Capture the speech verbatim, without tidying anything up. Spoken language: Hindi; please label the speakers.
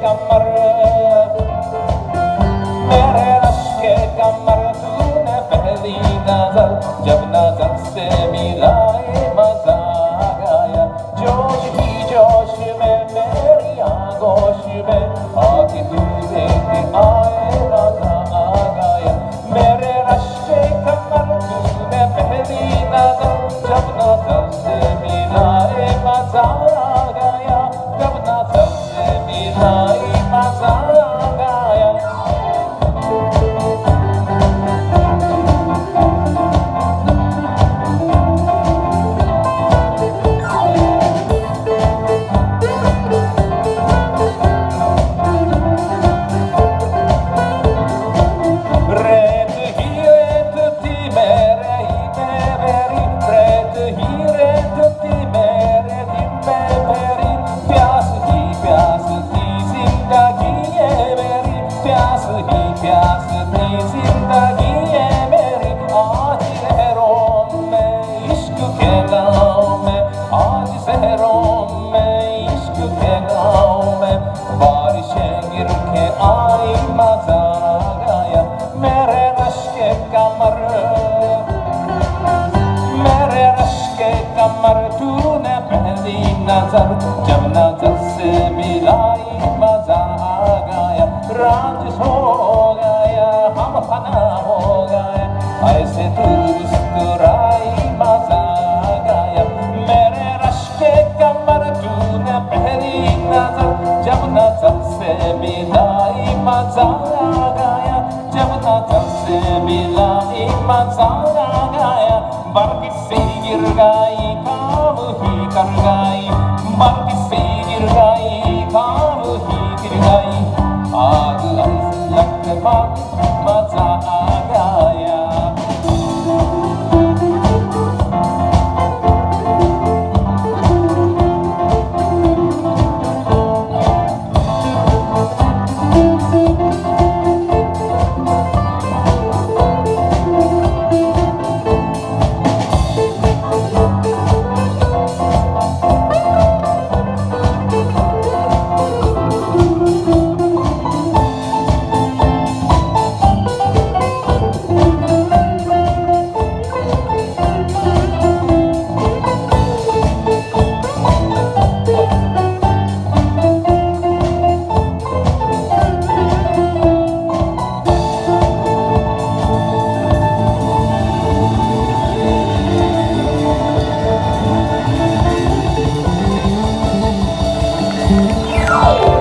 Speaker 1: कमर मेरे रश के कमर तूने पहली नजर जब नजर से मिलाए मजा आ गया जोश ही जोश में मेरी आगोश में आके तू लेके आए मजा आ गया मेरे रश के कमर तूने पहली नजर जब नजर से मिलाए मजा आ गया जब नजर से मिलाए मजा आ गया नजर जब नजर से मिलाई मजा आ गया राज हो गया हम फना हो गए ऐसे तू मुस्कुराई मजा आ गया मेरे रश के कमर तूने पहली नजर जब नजर से मिलाई मजा आ गया जब नजर से मिलाई मजा आ गया बल्कि से गिर गई काम ही कर गई बल्कि से गिर गई काम ही गिर गई आग लगते मजा आ गया Oh